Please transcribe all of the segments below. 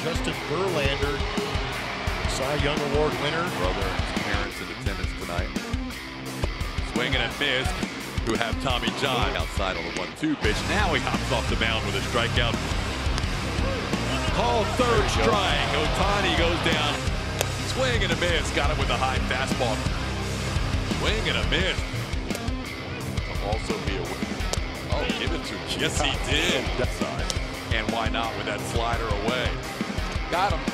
Justin Verlander, Cy Young Award winner. Brother and his parents in attendance tonight. Swing and a miss. Who have Tommy John outside on the 1-2 pitch. Now he hops off the mound with a strikeout. Called third strike. Ohtani goes down. Swing and a miss. Got him with a high fastball. Swing and a miss. Also be a win. Oh, give it to him. Yes, he did. And why not with that slider away? Got him.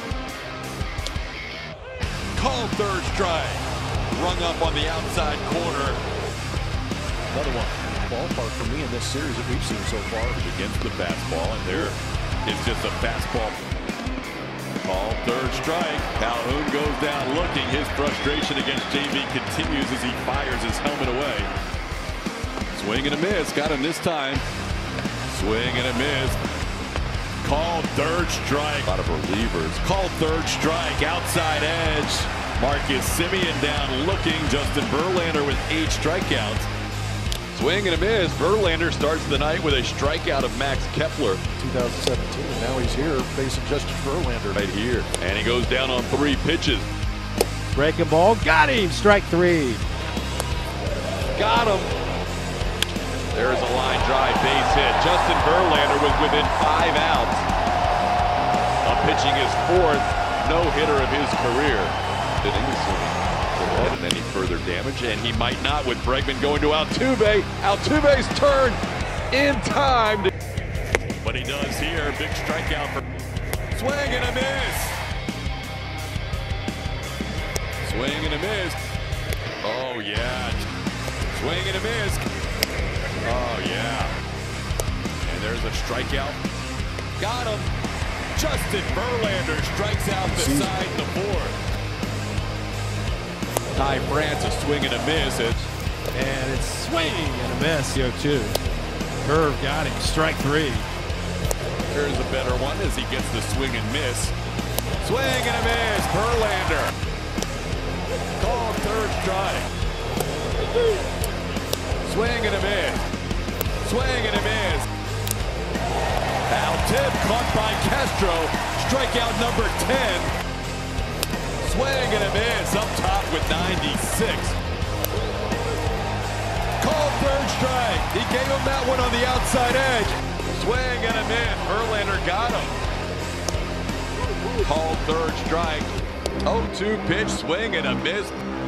Called third strike. Rung up on the outside corner. Another one. Ballpark for me in this series that we've seen so far. Against the fastball, and there is just a fastball. Call third strike. Calhoun goes down looking. His frustration against JV continues as he fires his helmet away. Swing and a miss. Got him this time. Swing and a miss. Called third strike. A lot of relievers. Called third strike. Outside edge. Marcus Semien down looking. Justin Verlander with 8 strikeouts. Swing and a miss. Verlander starts the night with a strikeout of Max Kepler. 2017, and now he's here facing Justin Verlander. Right here. And he goes down on 3 pitches. Breaking ball. Got him. Strike 3. Got him. There's a line drive base hit. Justin Verlander was within 5 outs. Pitching his 4th no-hitter of his career. And any further damage, and he might not with Bregman going to Altuve. Altuve's turn in time. But he does here. Big strikeout for swing and a miss. Swing and a miss. Oh yeah. Swing and a miss. Oh yeah. And there's a strikeout. Got him. Justin Verlander strikes out the side of the board. Ty France a swing and a miss. And it's swing and a miss. 0-2. Curve got him. Strike 3. Here's a better one as he gets the swing and miss. Swing and a miss. Verlander. Called third strike. Swing and a miss. Swing and a miss. Foul tip caught by Castro. Strikeout number 10. Swing and a miss up top with 96. Called third strike. He gave him that one on the outside edge. Swing and a miss. Verlander got him. Called third strike. 0-2 pitch. Swing and a miss.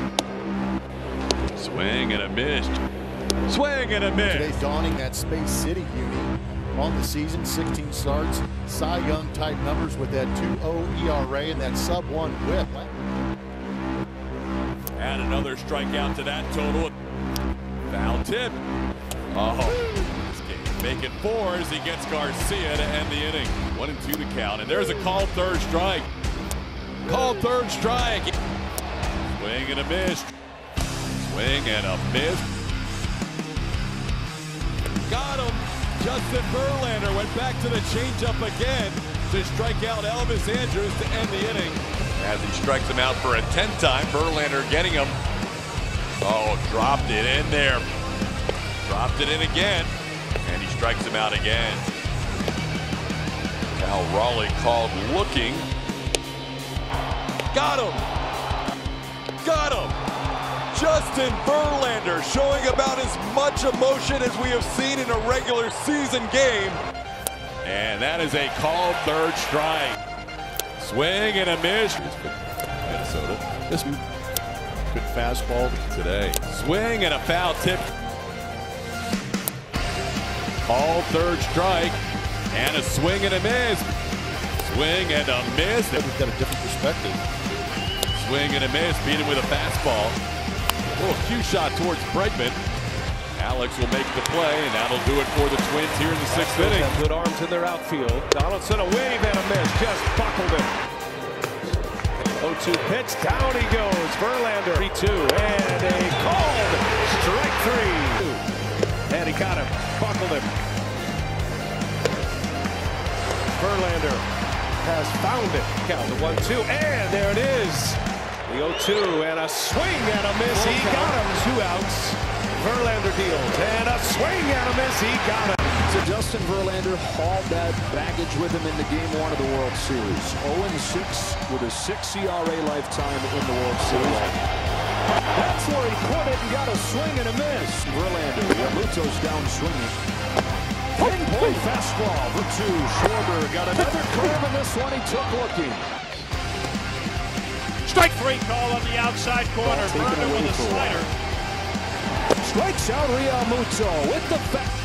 Swing and a miss. Swing and a miss. Today donning that Space City uni on the season. 16 starts. Cy Young type numbers with that 2.0 ERA and that sub-1 whip. Add another strikeout to that total. Foul tip. Oh, this game making 4 as he gets Garcia to end the inning. 1-2 the count, and there's a called third strike. Called third strike. Swing and a miss. Swing and a miss. Got him. Justin Verlander went back to the changeup again to strike out Elvis Andrus to end the inning. As he strikes him out for a 10th time, Verlander getting him. Oh, dropped it in there. Dropped it in again, and he strikes him out again. Cal Raleigh called looking. Got him. Got him. Justin Verlander showing about as much emotion as we have seen in a regular season game. And that is a called third strike. Swing and a miss. Minnesota. This good fastball today. Swing and a foul tip. Called third strike. And a swing and a miss. Swing and a miss. We've got a different perspective. Swing and a miss. Beat him with a fastball. A little cue shot towards Bregman. Alex will make the play, and that'll do it for the Twins here in the 6th inning. Have good arms in their outfield. Donaldson a wave and a miss. Just buckled him. 0-2 pitch. Down he goes. Verlander. 3-2 and a called strike 3. And he got him. Buckled him. Verlander has found it. Count the 1-2 and there it is. The 0-2 and a swing and a miss. He got him. 2 outs. Verlander deals, and a swing and a miss. He got it. So Justin Verlander hauled that baggage with him into Game 1 of the World Series. 0-6 with a 6 ERA lifetime in the World Series. That's where he put it and got a swing and a miss. Verlander, Realmuto's down swinging. Pinpoint fastball for 2. Schwarber got another curve in this one. He took looking. Strike 3 call on the outside corner. Verlander with a slider. Strikes out Realmuto with the